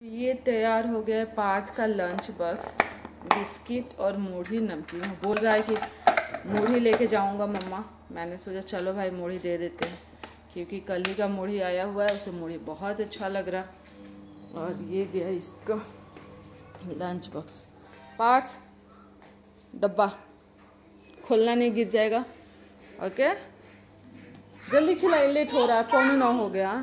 ये तैयार हो गया है पार्थ का लंच बॉक्स। बिस्किट और मूढ़ी नमकीन। बोल रहा है कि मूढ़ी लेके जाऊंगा मम्मा। मैंने सोचा चलो भाई मूढ़ी दे देते हैं, क्योंकि कल ही का मूढ़ी आया हुआ है, उसे मूढ़ी बहुत अच्छा लग रहा। और ये गया इसका लंच बॉक्स। पार्थ डब्बा खोलना नहीं, गिर जाएगा। ओके जल्दी खिलाई, लेट हो रहा है, 8:45 हो गया।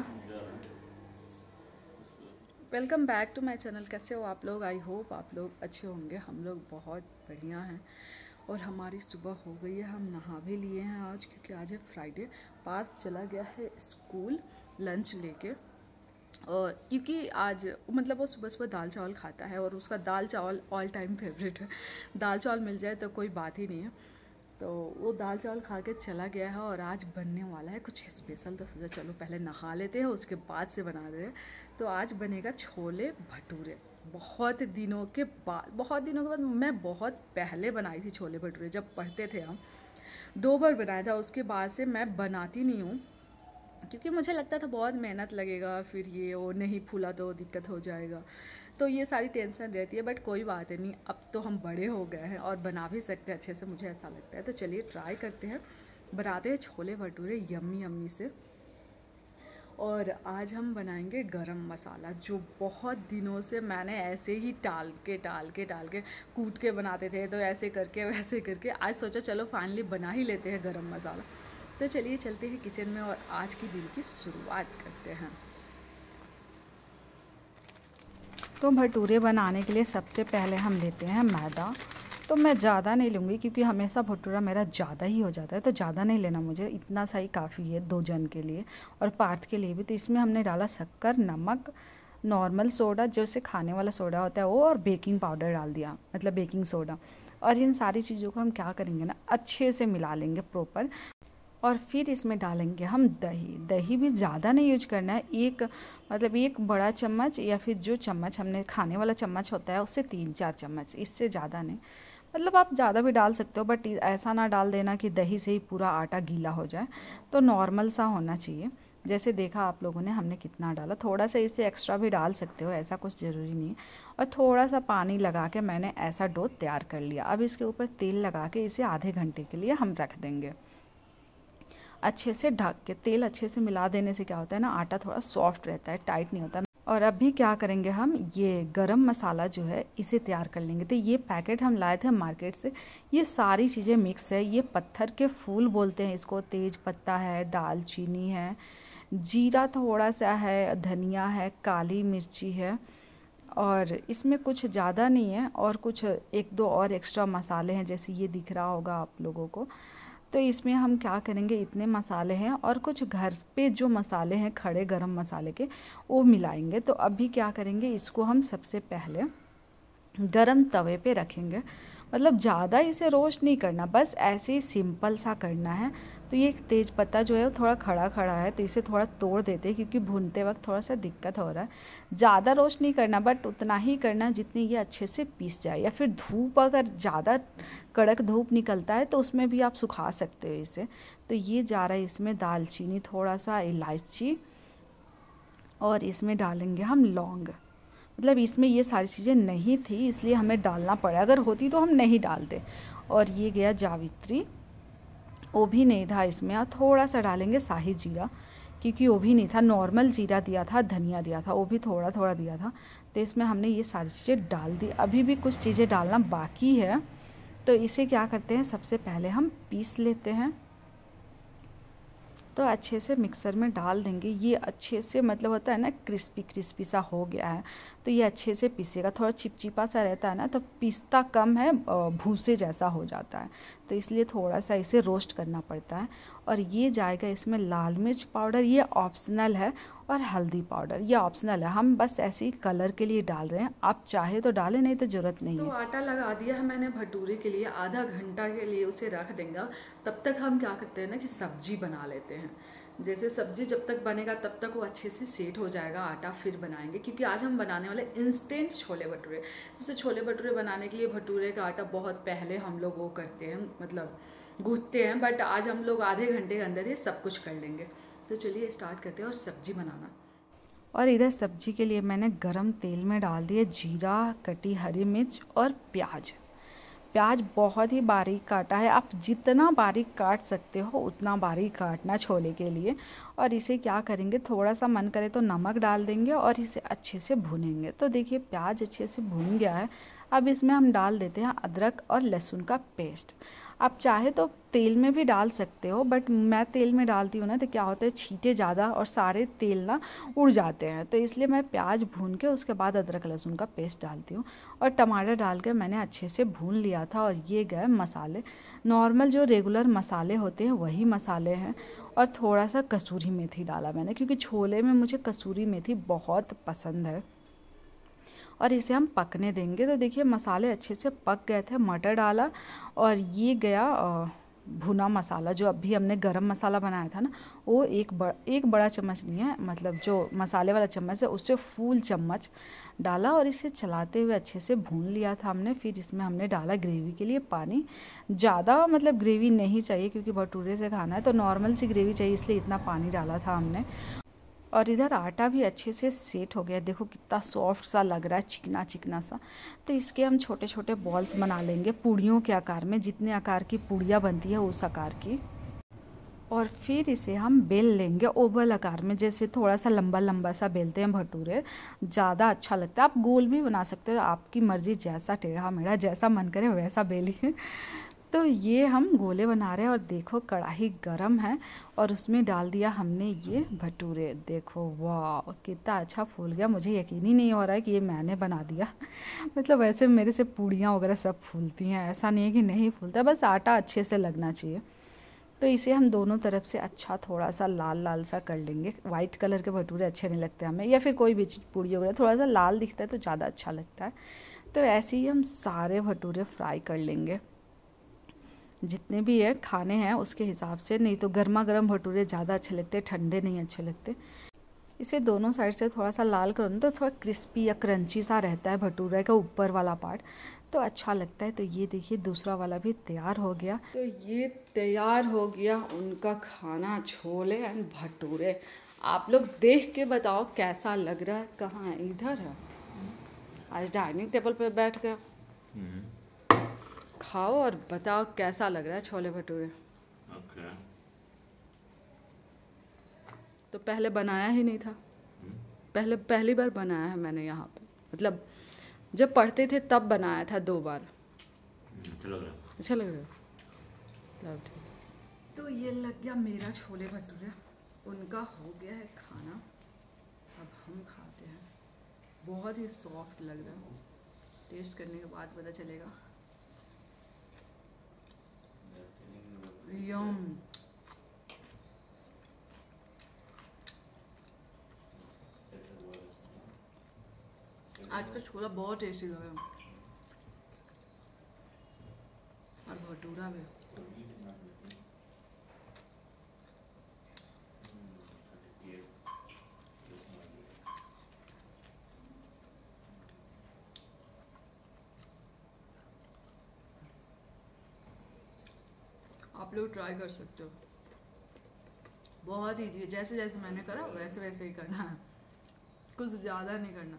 Welcome back to my channel. कैसे हो आप लोग? आई होप आप लोग अच्छे होंगे। हम लोग बहुत बढ़िया हैं और हमारी सुबह हो गई है। हम नहा भी लिए हैं आज, क्योंकि आज है फ्राइडे। पार्थ चला गया है स्कूल लंच लेके, और क्योंकि आज मतलब वो सुबह सुबह दाल चावल खाता है और उसका दाल चावल ऑल टाइम फेवरेट है। दाल चावल मिल जाए तो कोई बात ही नहीं है। तो वो दाल चावल खा के चला गया है और आज बनने वाला है कुछ स्पेशल। तो सोचा चलो पहले नहा लेते हैं, उसके बाद से बना रहे हैं। तो आज बनेगा छोले भटूरे। बहुत दिनों के बाद मैं बहुत पहले बनाई थी छोले भटूरे, जब पढ़ते थे हम। 2 बार बनाया था, उसके बाद से मैं बनाती नहीं हूँ, क्योंकि मुझे लगता था बहुत मेहनत लगेगा, फिर ये वो नहीं फूला तो दिक्कत हो जाएगा, तो ये सारी टेंशन रहती है। बट कोई बात नहीं, अब तो हम बड़े हो गए हैं और बना भी सकते हैं अच्छे से, मुझे ऐसा लगता है। तो चलिए ट्राई करते हैं, बनाते हैं छोले भटूरे यम्मी यम्मी से। और आज हम बनाएंगे गरम मसाला, जो बहुत दिनों से मैंने ऐसे ही टाल के कूट के बनाते थे, तो ऐसे करके वैसे करके आज सोचा चलो फाइनली बना ही लेते हैं गरम मसाला। तो चलिए चलते हैं किचन में और आज की दिन की शुरुआत करते हैं। तो भटूरे बनाने के लिए सबसे पहले हम लेते हैं मैदा। तो मैं ज़्यादा नहीं लूँगी, क्योंकि हमेशा भटूरा मेरा ज़्यादा ही हो जाता है, तो ज़्यादा नहीं लेना मुझे, इतना सा ही काफ़ी है 2 जन के लिए और पार्थ के लिए भी। तो इसमें हमने डाला शक्कर, नमक, नॉर्मल सोडा जैसे खाने वाला सोडा होता है वो, और बेकिंग पाउडर डाल दिया, मतलब बेकिंग सोडा। और इन सारी चीज़ों को हम क्या करेंगे ना, अच्छे से मिला लेंगे प्रॉपर। और फिर इसमें डालेंगे हम दही। दही भी ज़्यादा नहीं यूज करना है, एक बड़ा चम्मच, या फिर जो चम्मच हमने खाने वाला चम्मच होता है उससे 3-4 चम्मच, इससे ज़्यादा नहीं। मतलब आप ज़्यादा भी डाल सकते हो, बट ऐसा ना डाल देना कि दही से ही पूरा आटा गीला हो जाए। तो नॉर्मल सा होना चाहिए। जैसे देखा आप लोगों ने हमने कितना डाला, थोड़ा सा इससे एक्स्ट्रा भी डाल सकते हो, ऐसा कुछ ज़रूरी नहीं है। और थोड़ा सा पानी लगा के मैंने ऐसा डो तैयार कर लिया। अब इसके ऊपर तेल लगा के इसे आधे घंटे के लिए हम रख देंगे अच्छे से ढक के। तेल अच्छे से मिला देने से क्या होता है ना, आटा थोड़ा सॉफ्ट रहता है, टाइट नहीं होता। और अभी क्या करेंगे हम, ये गरम मसाला जो है इसे तैयार कर लेंगे। तो ये पैकेट हम लाए थे मार्केट से, ये सारी चीज़ें मिक्स है। ये पत्थर के फूल बोलते हैं इसको, तेज पत्ता है, दालचीनी है, जीरा थोड़ा सा है, धनिया है, काली मिर्ची है, और इसमें कुछ ज़्यादा नहीं है, और कुछ 1-2 और एक्स्ट्रा मसाले हैं, जैसे ये दिख रहा होगा आप लोगों को। तो इसमें हम क्या करेंगे, इतने मसाले हैं और कुछ घर पे जो मसाले हैं खड़े गरम मसाले के, वो मिलाएंगे। तो अभी क्या करेंगे, इसको हम सबसे पहले गरम तवे पे रखेंगे। मतलब ज़्यादा इसे रोस्ट नहीं करना, बस ऐसे ही सिंपल सा करना है। तो ये तेज पत्ता जो है वो थोड़ा खड़ा खड़ा है, तो इसे थोड़ा तोड़ देते हैं, क्योंकि भूनते वक्त थोड़ा सा दिक्कत हो रहा है। ज़्यादा रोस्ट नहीं करना, बट उतना ही करना जितनी ये अच्छे से पीस जाए। या फिर धूप, अगर ज़्यादा कड़क धूप निकलता है तो उसमें भी आप सुखा सकते हो इसे। तो ये जा रहा है इसमें दालचीनी, थोड़ा सा इलायची, और इसमें डालेंगे हम लौंग। मतलब इसमें ये सारी चीज़ें नहीं थी, इसलिए हमें डालना पड़ा, अगर होती तो हम नहीं डालते। और ये गया जावित्री, वो भी नहीं था इसमें। और थोड़ा सा डालेंगे शाही जीरा, क्योंकि वो भी नहीं था। नॉर्मल जीरा दिया था, धनिया दिया था, वो भी थोड़ा थोड़ा दिया था। तो इसमें हमने ये सारी चीज़ें डाल दी। अभी भी कुछ चीज़ें डालना बाकी है। तो इसे क्या करते हैं, सबसे पहले हम पीस लेते हैं। तो अच्छे से मिक्सर में डाल देंगे। ये अच्छे से, मतलब होता है ना, क्रिस्पी क्रिस्पी सा हो गया है, तो ये अच्छे से पीसेगा। थोड़ा चिपचिपा सा रहता है ना, तो पीसता कम है, भूसे जैसा हो जाता है, तो इसलिए थोड़ा सा इसे रोस्ट करना पड़ता है। और ये जाएगा इसमें लाल मिर्च पाउडर, ये ऑप्शनल है, और हल्दी पाउडर ये ऑप्शनल है, हम बस ऐसे ही कलर के लिए डाल रहे हैं। आप चाहे तो डालें, नहीं तो ज़रूरत नहीं है। तो आटा लगा दिया है मैंने भटूरे के लिए, आधा घंटा के लिए उसे रख देंगे। तब तक हम क्या करते हैं ना, कि सब्जी बना लेते हैं। जैसे सब्जी जब तक बनेगा तब तक वो अच्छे से सेट हो जाएगा आटा, फिर बनाएंगे। क्योंकि आज हम बनाने वाले इंस्टेंट छोले भटूरे। जैसे छोले भटूरे बनाने के लिए भटूरे का आटा बहुत पहले हम लोग वो करते हैं, मतलब गूँथते हैं, बट आज हम लोग आधे घंटे के अंदर ही सब कुछ कर लेंगे। तो चलिए स्टार्ट करते हैं और सब्जी बनाना। और इधर सब्जी के लिए मैंने गरम तेल में डाल दिए जीरा, कटी हरी मिर्च और प्याज। प्याज बहुत ही बारीक काटा है, आप जितना बारीक काट सकते हो उतना बारीक काटना छोले के लिए। और इसे क्या करेंगे, थोड़ा सा मन करे तो नमक डाल देंगे और इसे अच्छे से भूनेंगे। तो देखिए प्याज अच्छे से भून गया है। अब इसमें हम डाल देते हैं अदरक और लहसुन का पेस्ट। आप चाहे तो तेल में भी डाल सकते हो, बट मैं तेल में डालती हूँ ना तो क्या होता है, छींटे ज़्यादा और सारे तेल ना उड़ जाते हैं। तो इसलिए मैं प्याज भून के उसके बाद अदरक लहसुन का पेस्ट डालती हूँ और टमाटर डाल के मैंने अच्छे से भून लिया था। और ये गए मसाले, नॉर्मल जो रेगुलर मसाले होते हैं वही मसाले हैं। और थोड़ा सा कसूरी मेथी डाला मैंने, क्योंकि छोले में मुझे कसूरी मेथी बहुत पसंद है। और इसे हम पकने देंगे। तो देखिए मसाले अच्छे से पक गए थे, मटर डाला और ये गया भुना मसाला जो अभी हमने गरम मसाला बनाया था ना, वो एक बड़ा चम्मच नहीं है, मतलब जो मसाले वाला चम्मच है उससे फुल चम्मच डाला और इसे चलाते हुए अच्छे से भून लिया था हमने। फिर इसमें हमने डाला ग्रेवी के लिए पानी। ज़्यादा मतलब ग्रेवी नहीं चाहिए क्योंकि भटूरे से खाना है, तो नॉर्मल सी ग्रेवी चाहिए, इसलिए इतना पानी डाला था हमने। और इधर आटा भी अच्छे से सेट हो गया, देखो कितना सॉफ्ट सा लग रहा है, चिकना चिकना सा। तो इसके हम छोटे छोटे बॉल्स बना लेंगे पूड़ियों के आकार में, जितने आकार की पूड़ियाँ बनती है उस आकार की। और फिर इसे हम बेल लेंगे ओवल आकार में, जैसे थोड़ा सा लंबा लंबा सा बेलते हैं भटूरे, ज़्यादा अच्छा लगता है। आप गोल भी बना सकते हो, आपकी मर्जी, जैसा टेढ़ा मेढ़ा जैसा मन करे वैसा बेलिए। तो ये हम गोले बना रहे हैं और देखो कढ़ाई गरम है और उसमें डाल दिया हमने ये भटूरे। देखो वाह कितना अच्छा फूल गया, मुझे यकीन ही नहीं हो रहा है कि ये मैंने बना दिया। मतलब वैसे मेरे से पूड़ियाँ वगैरह सब फूलती हैं, ऐसा नहीं है कि नहीं फूलता, बस आटा अच्छे से लगना चाहिए। तो इसे हम दोनों तरफ से अच्छा थोड़ा सा लाल लाल सा कर लेंगे। वाइट कलर के भटूरे अच्छे नहीं लगते हमें, या फिर कोई भी चीज़ पूड़ी वगैरह थोड़ा सा लाल दिखता है तो ज़्यादा अच्छा लगता है। तो ऐसे ही हम सारे भटूरे फ्राई कर लेंगे, जितने भी है खाने हैं उसके हिसाब से। नहीं तो गर्मा गर्म भटूरे ज़्यादा अच्छे लगते, ठंडे नहीं अच्छे लगते। इसे दोनों साइड से थोड़ा सा लाल करो तो थोड़ा क्रिस्पी या क्रंची सा रहता है भटूरे का ऊपर वाला पार्ट, तो अच्छा लगता है। तो ये देखिए दूसरा वाला भी तैयार हो गया। तो ये तैयार हो गया उनका खाना, छोले एंड भटूरे। आप लोग देख के बताओ कैसा लग रहा है। कहाँ है, इधर है, आज डाइनिंग टेबल पे बैठ गया। खाओ और बताओ कैसा लग रहा है छोले भटूरे। okay. तो पहले बनाया ही नहीं था, पहली बार बनाया है मैंने यहाँ पे, मतलब जब पढ़ते थे तब बनाया था 2 बार। अच्छा लग रहा है, तब ठीक। तो ये लग गया मेरा छोले भटूरे, उनका हो गया है खाना, अब हम खाते हैं। बहुत ही सॉफ्ट लग रहा है, टेस्ट करने के बाद पता चलेगा। यम, आज का छोला बहुत टेस्टी लग रहा है और भटूरा भी। आप लोग ट्राई कर सकते हो, बहुत ईजी है। जैसे जैसे मैंने करा वैसे वैसे ही करना है, कुछ ज़्यादा नहीं करना।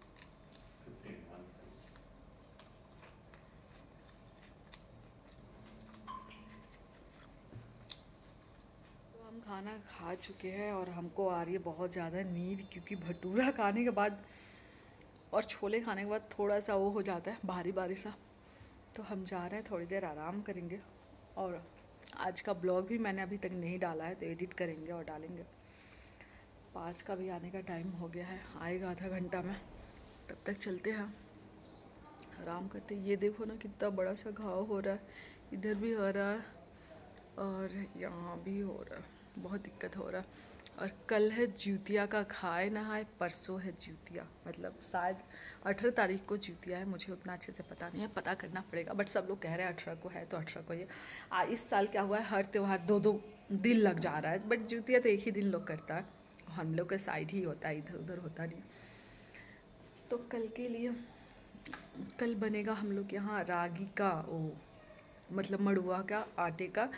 तो हम खाना खा चुके हैं और हमको आ रही है बहुत ज़्यादा नींद, क्योंकि भटूरा खाने के बाद और छोले खाने के बाद थोड़ा सा वो हो जाता है भारी भारी सा। तो हम जा रहे हैं, थोड़ी देर आराम करेंगे। और आज का ब्लॉग भी मैंने अभी तक नहीं डाला है, तो एडिट करेंगे और डालेंगे। 5 का भी आने का टाइम हो गया है, आएगा आधा घंटा में, तब तक चलते हैं आराम करते। ये देखो ना कितना बड़ा सा घाव हो रहा है, इधर भी हो रहा है और यहाँ भी हो रहा है, बहुत दिक्कत हो रहा है। और कल है ज्यूतिया का, खाए नहाए, परसों है ज्यूतिया, मतलब शायद 18 तारीख को ज्यूतिया है, मुझे उतना अच्छे से पता नहीं है, पता करना पड़ेगा। बट सब लोग कह रहे हैं 18 को है, तो 18 को ये। इस साल क्या हुआ है, हर त्यौहार 2-2 दिन लग जा रहा है, बट ज्यूतिया तो एक ही दिन लोग करता है, हम लोग के साइड ही होता है, इधर उधर होता नहीं। तो कल के लिए, कल बनेगा हम लोग यहाँ रागी का वो, मतलब मड़ुआ का आटे का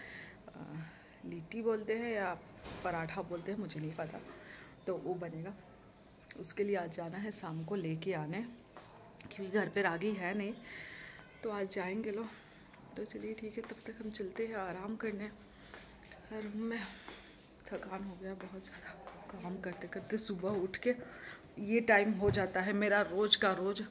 लिट्टी बोलते हैं या पराठा बोलते हैं, मुझे नहीं पता, तो वो बनेगा। उसके लिए आज जाना है शाम को लेके आने, क्योंकि घर पे रागी है नहीं, तो आज जाएंगे लोग। तो चलिए ठीक है, तब तक हम चलते हैं आराम करने। रूम में थकान हो गया बहुत ज़्यादा, काम करते करते सुबह उठ के ये टाइम हो जाता है मेरा रोज़ का रोज़।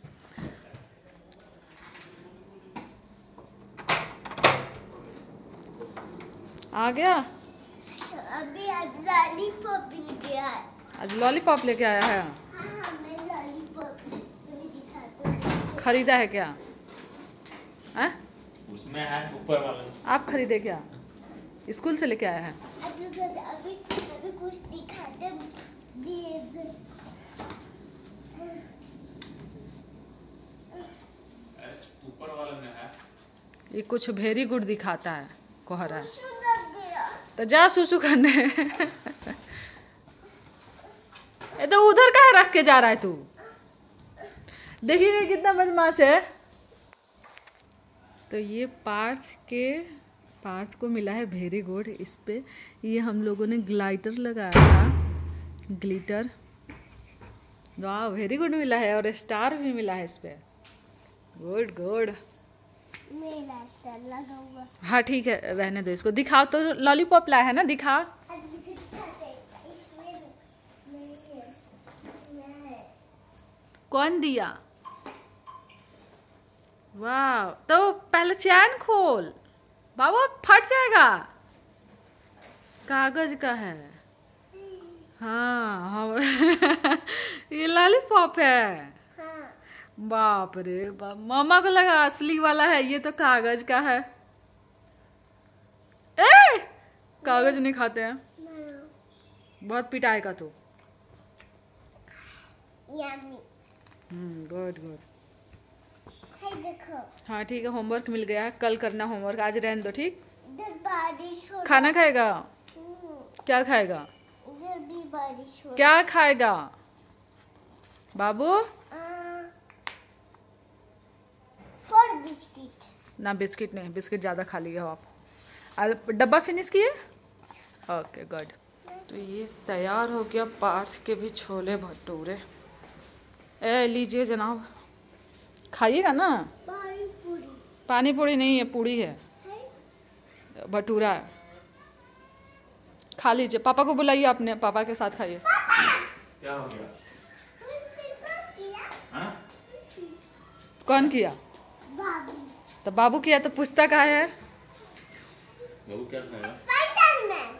आ गया अभी लॉलीपॉप लेके आया। आज लॉलीपॉप लेके आया है। हाँ, मैं लॉलीपॉप दिखाता हूँ। खरीदा है क्या? है? उसमें है ऊपर वाला। आप खरीदे क्या? स्कूल से लेके आया है? अभी कुछ दिखाते ऊपर वाले में है। ये कुछ वेरी गुड दिखाता है, कोहरा है। तो जा सुसु करने। ये तो उधर कहाँ रख के जा रहा है तू? देखिए कितना बदमाश है। तो ये पार्थ को मिला है वेरी गुड। इस पे ये हम लोगों ने ग्लाइटर लगाया था, ग्लिटर। वाह वेरी गुड मिला है, और स्टार भी मिला है इस पे। Good good. मेरा स्टार लगा हुआ। हाँ ठीक है, रहने दो इसको। दिखाओ तो, लॉलीपॉप लाया है ना, दिखा। कौन दिया? वाह, तो पहले चैन खोल बाबा, फट जाएगा। कागज का है। हाँ ये लॉलीपॉप है। हाँ। बाप रे बाप, मामा को लगा असली वाला है, ये तो कागज का है। ए कागज नहीं खाते हैं, बहुत पिटाएगा तू। Good good. देखो। हाँ ठीक है, होमवर्क मिल गया है, कल करना होमवर्क, आज रहने दो ठीक। बारिश हो। खाना खाएगा? क्या खाएगा? भी बारिश हो। क्या खाएगा बाबू? For biscuit. ना बिस्किट नहीं, बिस्किट ज़्यादा खा लिए हो आप। डब्बा फिनिश किए? Okay good. तो ये तैयार हो गया पार्थ के भी छोले भटूरे। ए लीजिए जनाब, खाइएगा ना। पानी पूरी नहीं है, पूरी है, भटूरा है। खा लीजिए, पापा को बुलाइए, अपने पापा के साथ खाइए। क्या हो गया? हाँ? कौन किया? बाबू। तो बाबू किया तो पूछता कहाँ है? बाबू क्या खाएगा? स्पाइडरमैन।